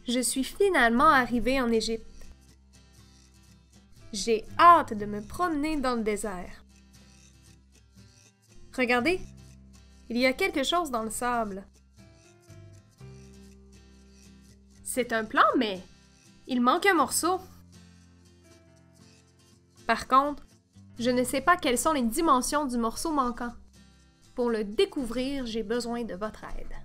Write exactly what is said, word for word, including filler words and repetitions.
Je suis finalement arrivée en Égypte. J'ai hâte de me promener dans le désert. Regardez, il y a quelque chose dans le sable. C'est un plan, mais il manque un morceau. Par contre, je ne sais pas quelles sont les dimensions du morceau manquant. Pour le découvrir, j'ai besoin de votre aide.